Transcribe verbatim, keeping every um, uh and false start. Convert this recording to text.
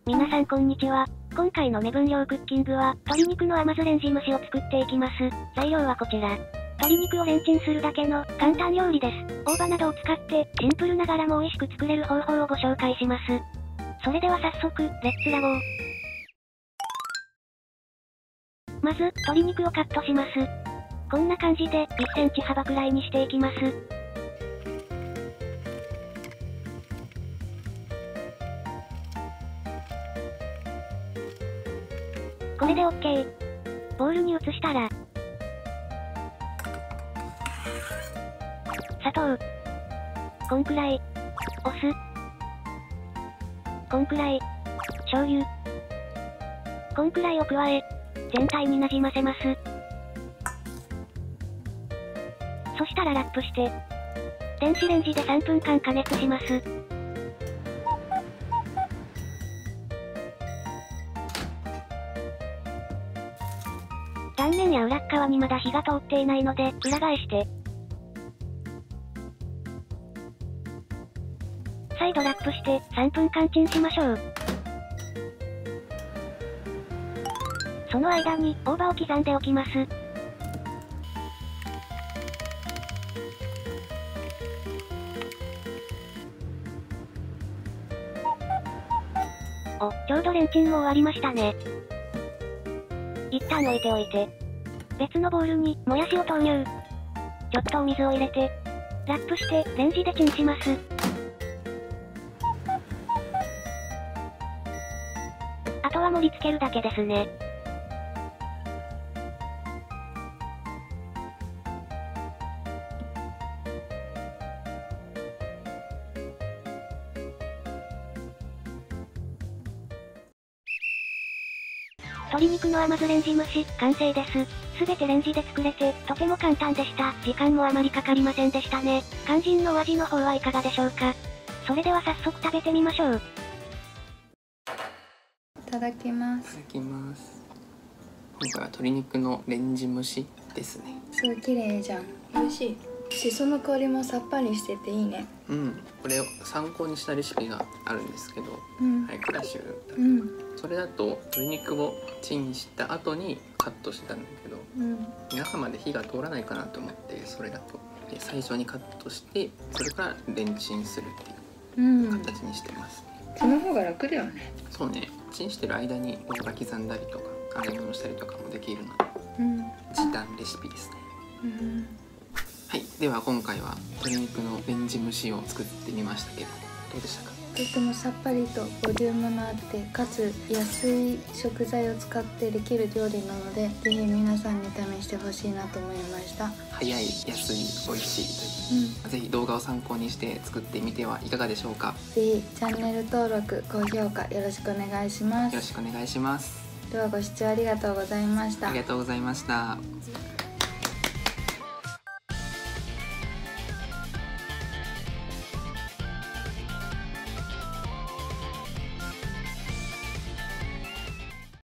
皆さんこんにちは。今回の目分量クッキングは、鶏肉の甘酢レンジ蒸しを作っていきます。材料はこちら。鶏肉をレンチンするだけの簡単料理です。大葉などを使ってシンプルながらも美味しく作れる方法をご紹介します。それでは早速、レッツラゴー。まず、鶏肉をカットします。こんな感じでいっセンチ幅くらいにしていきます。これで オーケー。ボウルに移したら、砂糖、こんくらい、お酢、こんくらい、醤油、こんくらいを加え、全体になじませます。そしたらラップして、電子レンジでさんぷんかん加熱します。断面や裏っ側にまだ火が通っていないので、裏返して、再度ラップしてさんぷんかんチンしましょう。その間に大葉を刻んでおきます。お、ちょうどレンチンも終わりましたね。一旦置いておいて、別のボウルにもやしを投入。ちょっとお水を入れて、ラップしてレンジでチンします。あとは盛り付けるだけですね。鶏肉の甘酢レンジ蒸し、完成です。すべてレンジで作れて、とても簡単でした。時間もあまりかかりませんでしたね。肝心のお味の方はいかがでしょうか。それでは早速食べてみましょう。 いただきます。 いただきます。今回は鶏肉のレンジ蒸しですね。 すごい綺麗じゃん。美味しい。しその香りもさっぱりしてていいね。 うん。これを参考にしたレシピがあるんですけど、 うん、 はい、クラッシュ。 うん。 それだと鶏肉をチンした後にカットしてたんだけど、 うん、 中まで火が通らないかなと思って、それだとで最初にカットしてそれからレンチンするっていう形にしてます、 うん、その方が楽だよね。 そうね。チンしてる間に大葉刻んだりとか揚げ物したりとかもできるので、 うん、 時短レシピですね。 うん、 はい、では今回は鶏肉のレンジ蒸しを作ってみましたけど、どうでしたか？ とてもさっぱりとボリュームのあって、かつ安い食材を使ってできる料理なので、ぜひ皆さんに試してほしいなと思いました。 早い、安い、美味しいという、うん、ぜひ動画を参考にして作ってみてはいかがでしょうか。 ぜひチャンネル登録、高評価よろしくお願いします。 よろしくお願いします。 ではご視聴ありがとうございました。 ありがとうございました。